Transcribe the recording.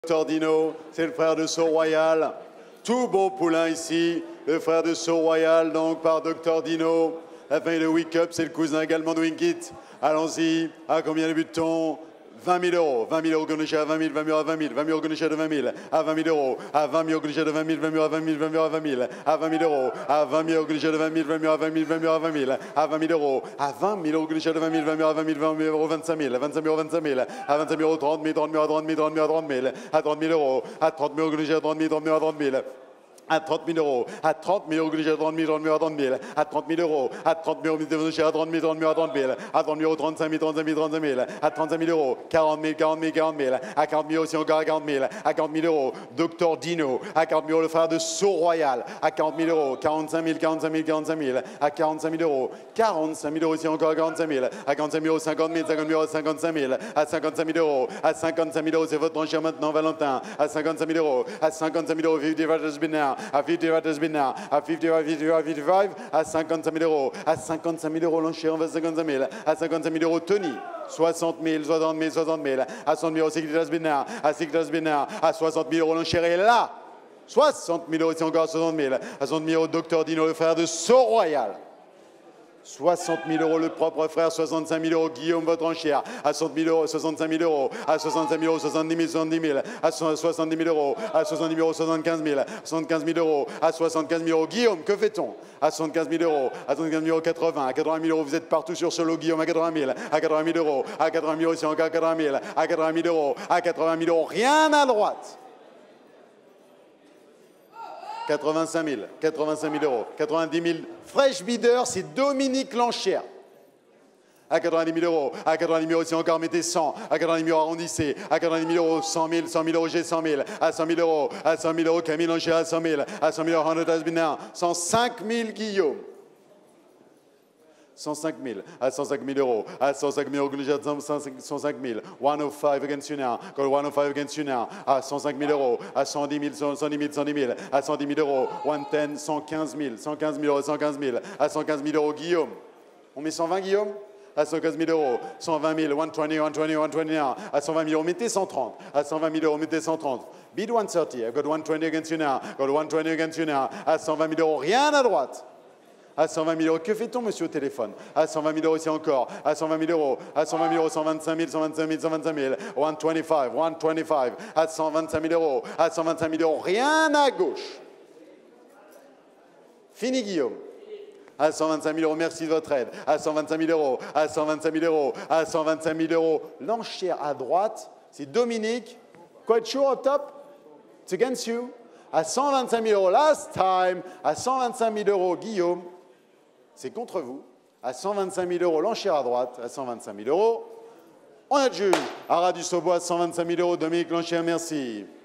Tordino, c'est le frère de Sceau Royal. Tout beau poulain ici, le frère de Sceau Royal, donc par Dr Dino. La famille de Wake Up, c'est le cousin également de Winkit. Allons-y, à combien débute-t-on? 20 000 euros, 20 000 euros Gonisha à 20 000, 20 000 à 20 000, 20 000 euros Gonisha de 20 000, à 20 000 euros, à 20 000 euros Gonisha de 20 000, 20 000 à 20 000, 20 000 à 20 000, à 20 000 euros, à 20 000 euros Gonisha de 20 000, 20 000 à 20 000, 20 000 à 20 000, à 20 000 euros, à 20 000 euros Gonisha de 20 000, 20 000 à 20 000, 20 000 euros 25 000, 25 000 euros 25 000, à 25 000 euros 30 000, 30 000 à 30 000, 30 000 à 30 000, à 30 000 euros, à 30 000 euros Gonisha à 30 000, 30 000 à 30 000. À 30 000 euros, à 30 000 euros, à 30 000, 30 000 à 30 000, à 30 000 euros, à 30 000 euros, à 30 000, 30 000 à 30 000, à 30 000 euros, 35 000, 35 000, 35 000, à 35 000 euros, 40 000, 40 000, 40 000, à 40 000 aussi encore à 40 000, à 40 000 euros, Dr Dino, à 40 000 euros, le frère de Sceau Royal, à 40 000 euros, 45 000, 45 000, 45 000, à 45 000 euros, 45 000 euros aussi encore à 45 000, à 45 000 euros, 50 000, 50 000 euros, 55 000, à 55 000 euros, à 55 000 euros, c'est votre enchère maintenant, Valentin, à 55 000 euros, à 55 000 euros, 50 has been now, à 50 has been now, à 55, à 55 000 euros, à 55 000 euros, l'enchère, on va 55 000, à 55 000 euros, Tony, 60 000, 60 000, 60 000, à 60 000 euros, c'est Bernard, à 60 000 euros, l'enchère est là, 60 000 euros, c'est encore à 60 000, à 60 000 euros, Dr Dino, le frère de Sceau Royal. 60 000 euros le propre frère, 65 000 euros Guillaume, votre enchère, à 60 000 euros, 65 000 euros, à 65 000 euros, 70 000, 70 000, à 70 000 euros, à 70 000 euros, 75 000, 75 000 euros, à 75 000 euros. Guillaume, que fait-on? À 75 000 euros, à 75 000 euros, 80, à 80 000 euros, vous êtes partout sur ce lot, Guillaume, à 80 000, à 80 000 euros, à 80 000 euros, c'est encore à 80 000, à 80 000 euros, à 80 000 euros, rien à droite. 85 000 euros, 90 000. Fresh bidder, c'est Dominique Lanchère. À 90 000 euros, à 90 000 euros, si encore mettez 100, à 90 000 euros, arrondissez, à 90 000 euros, 100 000, 100 000 euros, j'ai 100 000, à 100 000 euros, à 100 000 euros, Camille Lanchère, à 100 000, à 100 000 euros, 100 has been now, 105 000 Guillaume. 105 000, à 105 000 euros, à 105 000 euros, 105 000, 105 against you now, got 105 against you now, à 105 000 euros, à 110 000, 110 000, 110 000, à 110 000 euros, 110, 115 000, 115 000 euros, 115 000, à 115 000 euros, Guillaume. On met 120, Guillaume? À 115 000 euros, 120 000, 120, 120, 121, à 120 000 euros, mettez 130, à 120 000 euros, mettez 130. Bid 130, I got 120 against you now, got 120 against you now, à 120 000 euros, rien à droite. À 120 000 euros, que fait-on, monsieur, au téléphone? À 120 000 euros, ici encore. À 120 000 euros, à 120 000 euros, 125 000, 125 000, 125 000, 125, 125, à 125 000 euros, à 125 000 euros, rien à gauche. Fini, Guillaume. À 125 000 euros, merci de votre aide. À 125 000 euros, à 125 000 euros, à 125 000 euros. L'enchère à droite, c'est Dominique. Quite sure up top? It's against you. À 125 000 euros, last time. À 125 000 euros, Guillaume. C'est contre vous. À 125 000 euros, l'enchère à droite. À 125 000 euros, on adjuge. Aras du Saubois, 125 000 euros. Dominique Lanchère, merci.